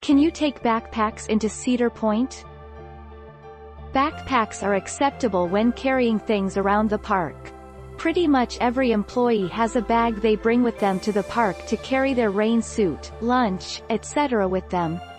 Can you take backpacks into Cedar Point? Backpacks are acceptable when carrying things around the park. Pretty much every employee has a bag they bring with them to the park to carry their rain suit, lunch, etc. with them.